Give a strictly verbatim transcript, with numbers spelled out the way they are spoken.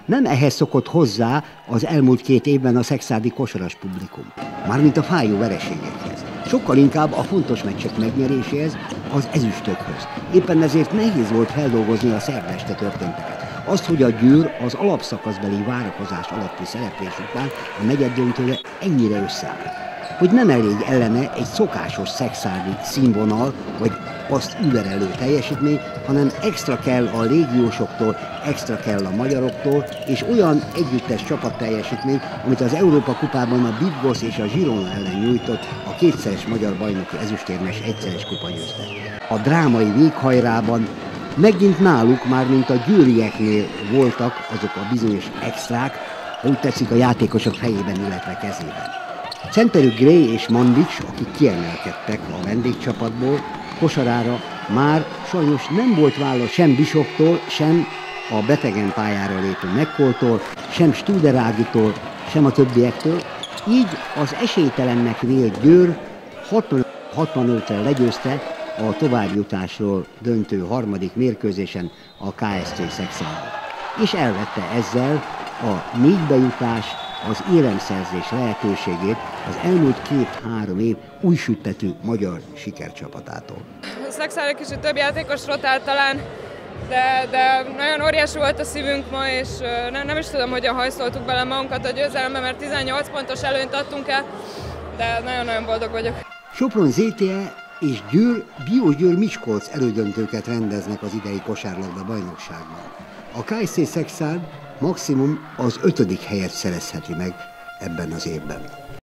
Nem ehhez szokott hozzá az elmúlt két évben a szexárdi kosaras publikum, mármint a fájó vereségekhez. Sokkal inkább a fontos meccsek megnyeréséhez, az ezüstökhöz. Éppen ezért nehéz volt feldolgozni a szerda este történteket. Azt, hogy a Győr az alapszakaszbeli várakozás alatti szereplés után a negyeddöntőre ennyire összeállt. Hogy nem elég ellene egy szokásos szexárdi színvonal, vagy azt überelő teljesítmény, hanem extra kell a légiósoktól, extra kell a magyaroktól, és olyan együttes csapatteljesítmény, amit az Európa kupában a Bigos és a Girona ellen nyújtott a kétszeres magyar bajnoki ezüstérmes egyszeres kupagyőztes. A drámai véghajrában megint náluk, már mint a győrieknél voltak azok a bizonyos extrák, úgy tetszik a játékosok fejében, illetve kezében. Centerük Gray és Mandics, akik kiemelkedtek a vendégcsapatból, kosarára már sajnos nem volt válasz sem Bishoptól, sem a betegen pályára lépő McCalltól, sem Studerágitól, sem a többiektől, így az esélytelennek vélt Győr hatvanötre legyőzte a továbbjutásról döntő harmadik mérkőzésen a ká es cé Szexárdot, és elvette ezzel a négybe jutás, az éremszerzés lehetőségét az elmúlt két-három év új süttetű magyar sikercsapatától. A Szexárd egy kicsit több játékos rotált talán, de, de nagyon óriási volt a szívünk ma, és nem, nem is tudom, hogyan hajszoltuk bele magunkat a győzelembe, mert tizennyolc pontos előnyt adtunk el, de nagyon-nagyon boldog vagyok. Sopron zé té e és Győr, Diósgyőr Miskolc elődöntőket rendeznek az idei kosárlabda bajnokságban. A ká es cé Szexárd maximum az ötödik helyet szerezheti meg ebben az évben.